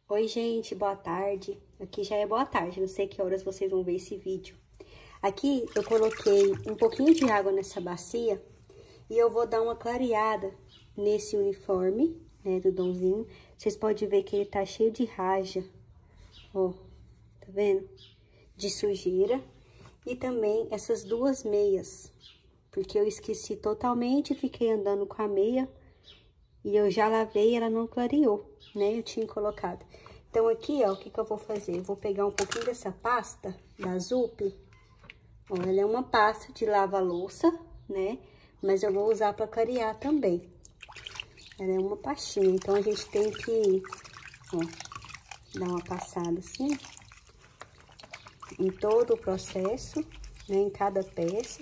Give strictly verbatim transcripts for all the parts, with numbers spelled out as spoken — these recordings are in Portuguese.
Oi, gente, boa tarde. Aqui já é boa tarde, não sei que horas vocês vão ver esse vídeo. Aqui eu coloquei um pouquinho de água nessa bacia e eu vou dar uma clareada nesse uniforme, né, do Donzinho. Vocês podem ver que ele tá cheio de raja, ó, tá vendo? De sujeira. E também essas duas meias, porque eu esqueci totalmente, fiquei andando com a meia e eu já lavei e ela não clareou, né? Eu tinha colocado. Então, aqui, ó, o que que eu vou fazer? Eu vou pegar um pouquinho dessa pasta da Zup. Ó, ela é uma pasta de lava-louça, né? Mas eu vou usar pra clarear também. Ela é uma pastinha, então a gente tem que, ó, dar uma passada assim em todo o processo, né? Em cada peça.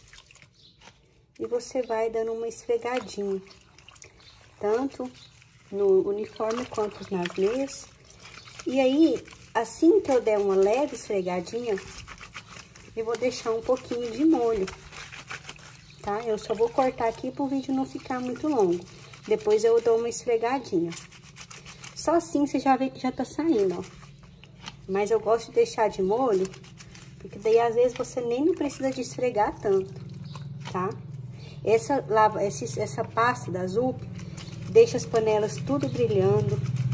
E você vai dando uma esfregadinha, tanto no uniforme quanto nas meias. E aí, assim que eu der uma leve esfregadinha, eu vou deixar um pouquinho de molho, tá? Eu só vou cortar aqui pro vídeo não ficar muito longo. Depois eu dou uma esfregadinha. Só assim você já vê que já tá saindo, ó. Mas eu gosto de deixar de molho, porque daí às vezes você nem não precisa de esfregar tanto, tá? Essa, lava, essa, essa pasta da Zup deixa as panelas tudo brilhando.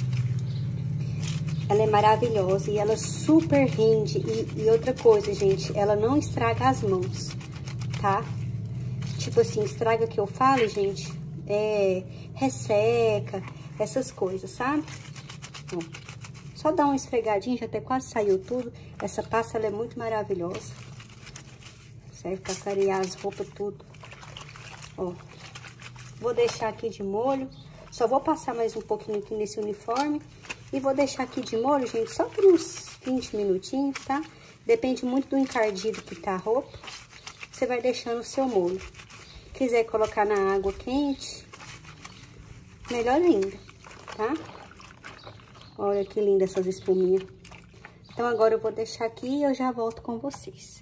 Ela é maravilhosa e ela super rende. E, e outra coisa, gente, ela não estraga as mãos, tá? Tipo assim, estraga que eu falo, gente, é resseca, essas coisas, sabe? Ó, só dá uma esfregadinha, já até quase saiu tudo. Essa pasta, ela é muito maravilhosa. Serve pra clarear as roupas, tudo. Ó, vou deixar aqui de molho. Só vou passar mais um pouquinho aqui nesse uniforme. E vou deixar aqui de molho, gente, só por uns vinte minutinhos, tá? Depende muito do encardido que tá a roupa. Você vai deixando o seu molho. Quiser colocar na água quente, melhor ainda, tá? Olha que linda essas espuminhas. Então, agora eu vou deixar aqui e eu já volto com vocês.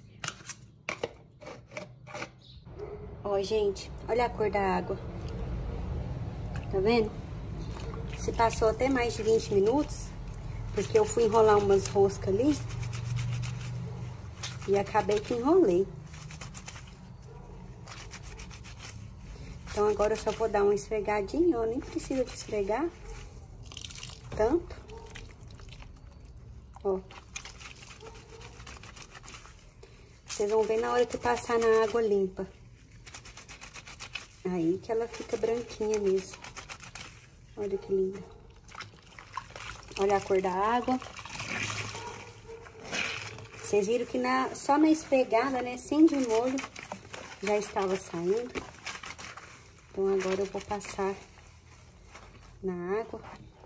Ó, gente, olha a cor da água. Tá vendo? Se passou até mais de vinte minutos, porque eu fui enrolar umas roscas ali e acabei que enrolei. Então, agora eu só vou dar uma esfregadinha, ó, nem precisa de esfregar tanto. Ó. Vocês vão ver na hora que passar na água limpa. Aí que ela fica branquinha mesmo. Olha que linda. Olha a cor da água. Vocês viram que na, só na esfregada, né, sem de molho, já estava saindo. Então, agora eu vou passar na água.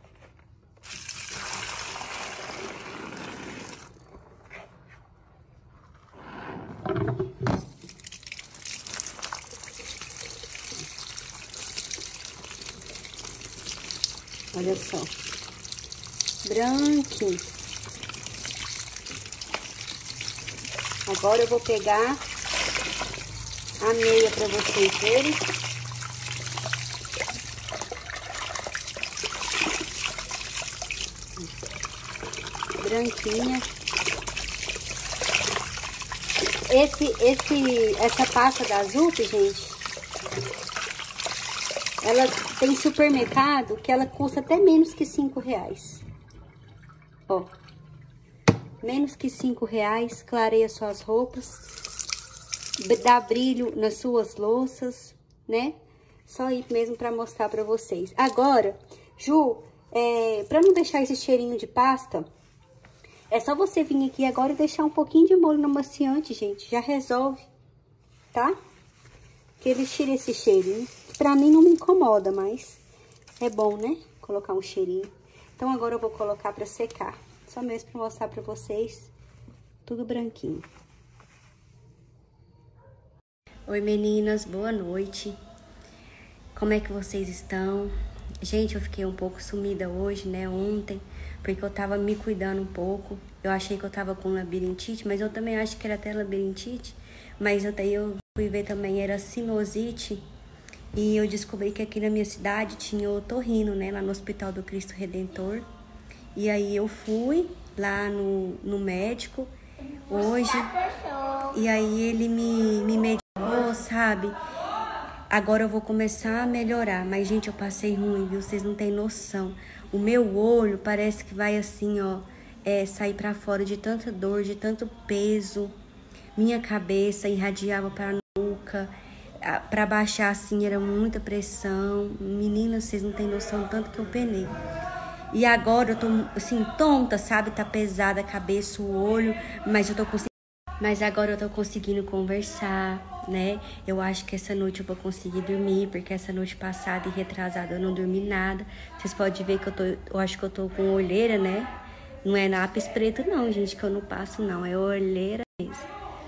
Olha só, branquinho. Agora eu vou pegar a meia para vocês verem. Branquinha. Esse, esse, essa pasta da Zup, gente, ela tem supermercado que ela custa até menos que cinco reais. Ó, menos que cinco reais, clareia suas roupas, dá brilho nas suas louças, né? Só ir mesmo pra mostrar pra vocês. Agora, Ju, é, pra não deixar esse cheirinho de pasta, é só você vir aqui agora e deixar um pouquinho de molho no amaciante, gente. Já resolve, tá? Que ele tira esse cheirinho. Pra mim não me incomoda, mas é bom, né? Colocar um cheirinho. Então, agora eu vou colocar pra secar. Só mesmo pra mostrar pra vocês. Tudo branquinho. Oi, meninas. Boa noite. Como é que vocês estão? Gente, eu fiquei um pouco sumida hoje, né? Ontem. Porque eu tava me cuidando um pouco. Eu achei que eu tava com labirintite, mas eu também acho que era até labirintite. Mas eu, daí eu fui ver também, era sinusite. E eu descobri que aqui na minha cidade tinha otorrino, né? Lá no Hospital do Cristo Redentor. E aí eu fui lá no, no médico hoje. E aí ele me, me medicou, sabe? Agora eu vou começar a melhorar. Mas, gente, eu passei ruim, viu? Vocês não têm noção. O meu olho parece que vai assim, ó, é, sair pra fora de tanta dor, de tanto peso. Minha cabeça irradiava pra nuca. Pra baixar assim era muita pressão. Menina, vocês não têm noção do tanto que eu penei. E agora eu tô assim, tonta, sabe? Tá pesada a cabeça, o olho, mas eu tô conseguindo. Mas agora eu tô conseguindo conversar, né? Eu acho que essa noite eu vou conseguir dormir, porque essa noite passada e retrasada eu não dormi nada. Vocês podem ver que eu tô, eu acho que eu tô com olheira, né? Não é lápis preto não, gente, que eu não passo não, é olheira mesmo.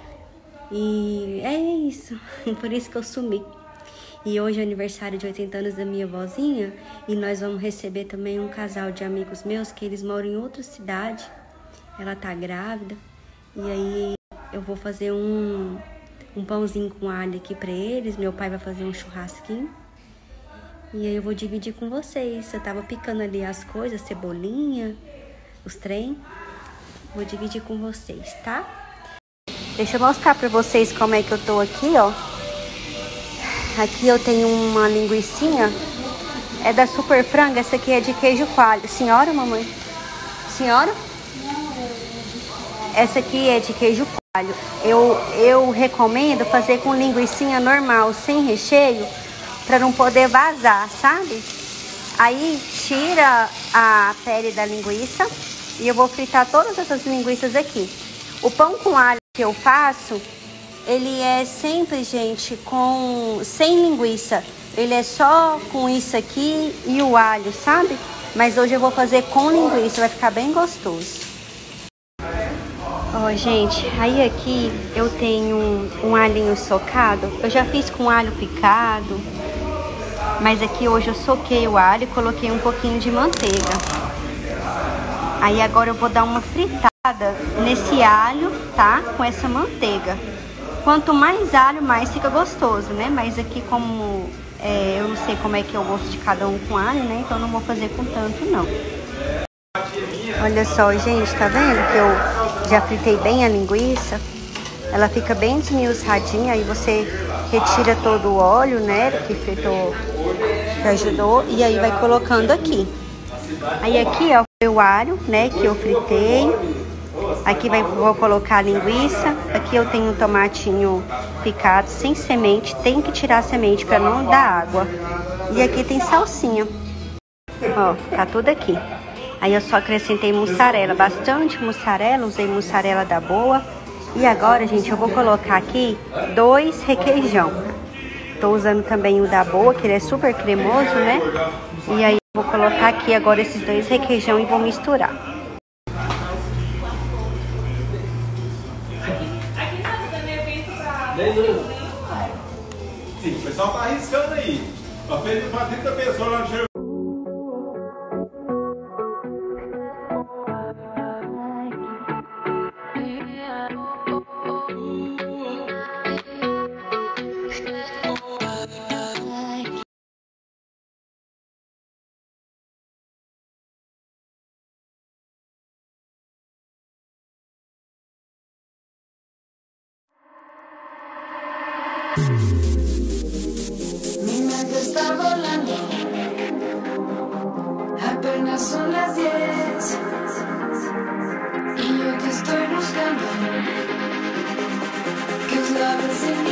E é isso, por isso que eu sumi. E hoje é aniversário de oitenta anos da minha vozinha, e nós vamos receber também um casal de amigos meus, que eles moram em outra cidade. Ela tá grávida, e aí eu vou fazer um, um pãozinho com alho aqui pra eles. Meu pai vai fazer um churrasquinho. E aí eu vou dividir com vocês. Eu tava picando ali as coisas, cebolinha, os trem. Vou dividir com vocês, tá? Deixa eu mostrar pra vocês como é que eu tô aqui, ó. Aqui eu tenho uma linguicinha. É da Super Frango. Essa aqui é de queijo coalho. Senhora, mamãe? Senhora? Essa aqui é de queijo coalho. Eu, eu recomendo fazer com linguicinha normal, sem recheio, para não poder vazar, sabe? Aí tira a pele da linguiça e eu vou fritar todas essas linguiças aqui. O pão com alho que eu faço, ele é sempre, gente, com sem linguiça. Ele é só com isso aqui e o alho, sabe? Mas hoje eu vou fazer com linguiça, vai ficar bem gostoso. Ó, oh, gente, aí aqui eu tenho um, um alhinho socado. Eu já fiz com alho picado, mas aqui hoje eu soquei o alho e coloquei um pouquinho de manteiga. Aí agora eu vou dar uma fritada nesse alho, tá? Com essa manteiga. Quanto mais alho, mais fica gostoso, né? Mas aqui como é, eu não sei como é que é o gosto de cada um com alho, né? Então não vou fazer com tanto, não. Olha só, gente, tá vendo que eu já fritei bem a linguiça? Ela fica bem desmiuçadinha, aí você retira todo o óleo, né, que fritou, que ajudou, e aí vai colocando aqui. Aí aqui, ó, o alho, né, que eu fritei. Aqui vai, vou colocar a linguiça. Aqui eu tenho um tomatinho picado, sem semente. Tem que tirar a semente para não dar água. E aqui tem salsinha. Ó, tá tudo aqui. Aí eu só acrescentei mussarela, bastante mussarela, usei mussarela da boa. E agora, gente, eu vou colocar aqui dois requeijão. Tô usando também o da boa, que ele é super cremoso, né? E aí eu vou colocar aqui agora esses dois requeijão e vou misturar. Sim, o pessoal tá arriscando aí. Tá feito pra trinta pessoas lá no cheiro. Mi mente está volando, apenas son las diez y yo te estoy buscando. ¿Qué es la vez?